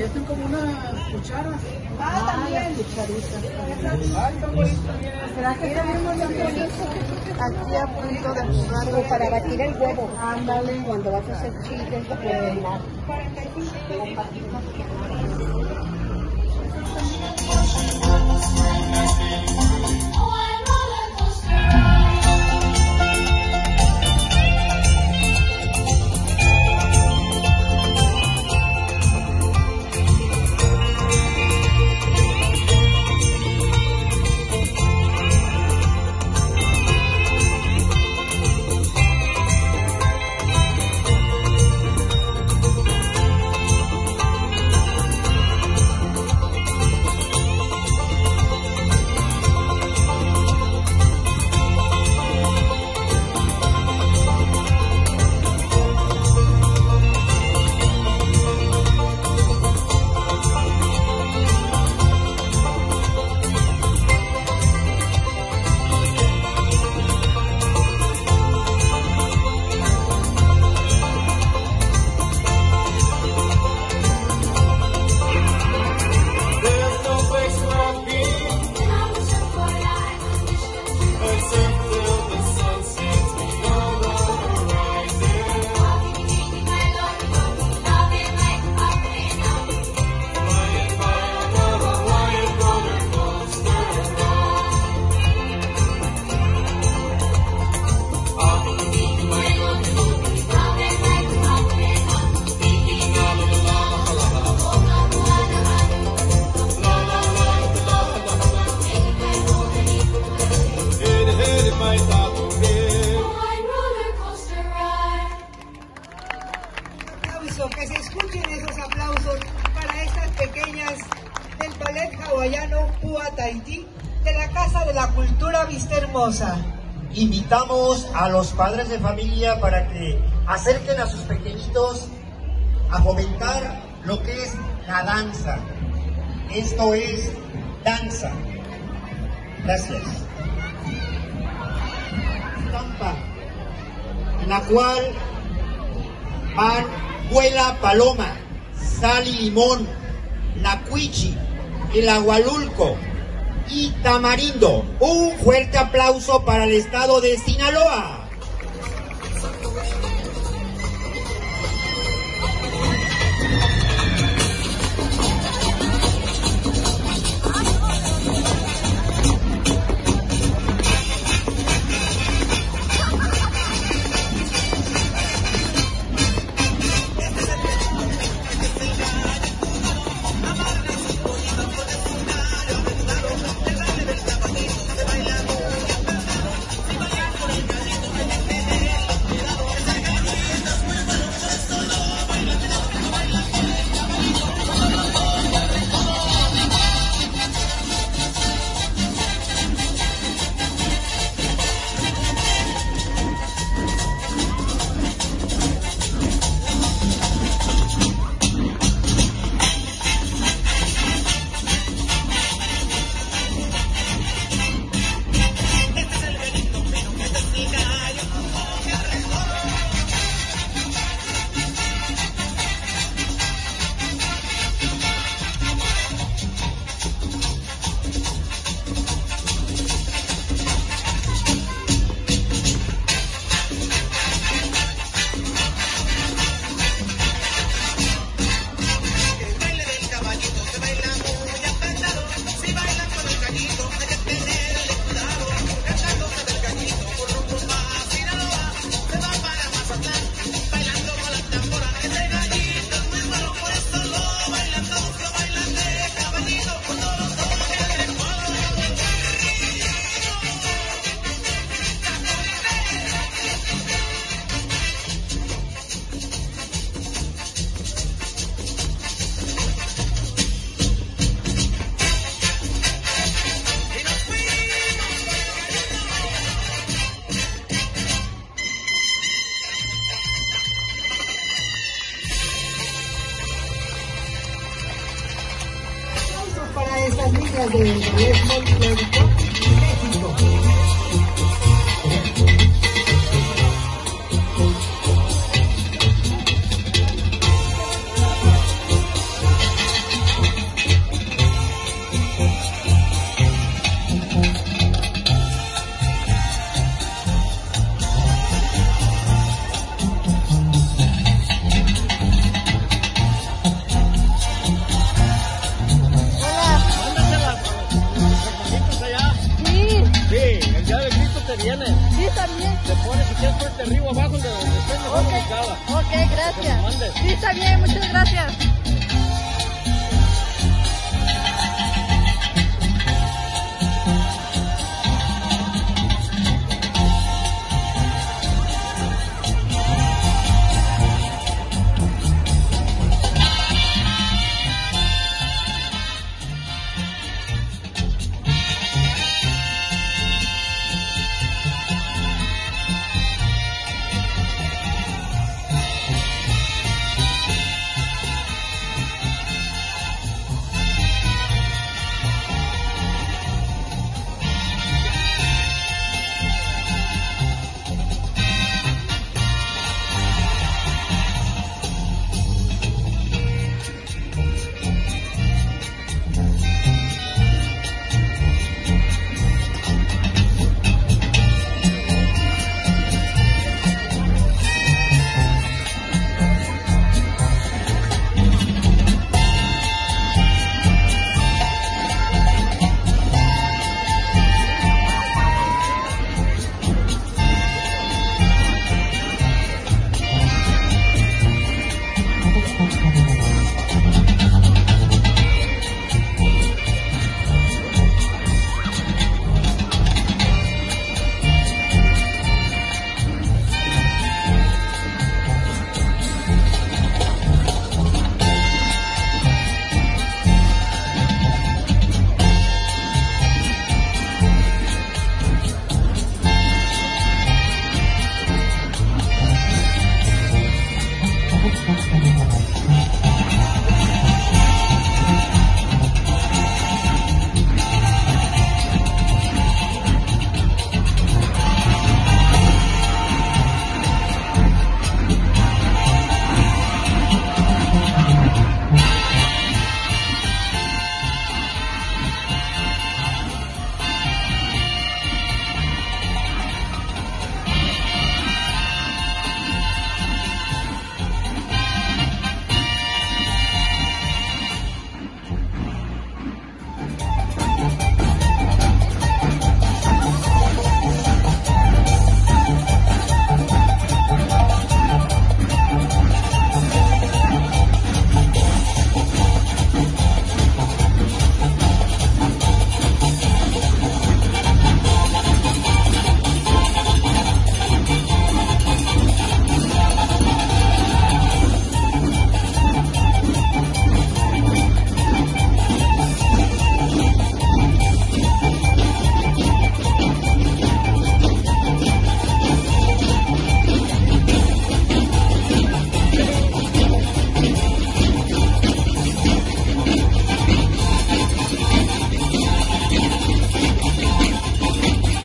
parecen como unas cucharas. También. Las cucharitas. Ay, tan bonito. ¿Será que tenemos ya Aquí a punto de jugar como para batir el huevo. Ándale. Cuando vas a hacer chiles, rellenar. Que se escuchen esos aplausos para estas pequeñas del ballet hawaiano Pua Tahití de la Casa de la Cultura Vista Hermosa. Invitamos a los padres de familia para que acerquen a sus pequeñitos a fomentar lo que es la danza. Esto es danza. Gracias. Estampa, en la cual van Vuela Paloma, Sal y Limón, La Cuichi, el Agualulco y Tamarindo. Un fuerte aplauso para el estado de Sinaloa. Estas niñas del ballet folclórico México. graba. Ok, Que me gracias. mandes. Sí, está bien, muchas gracias.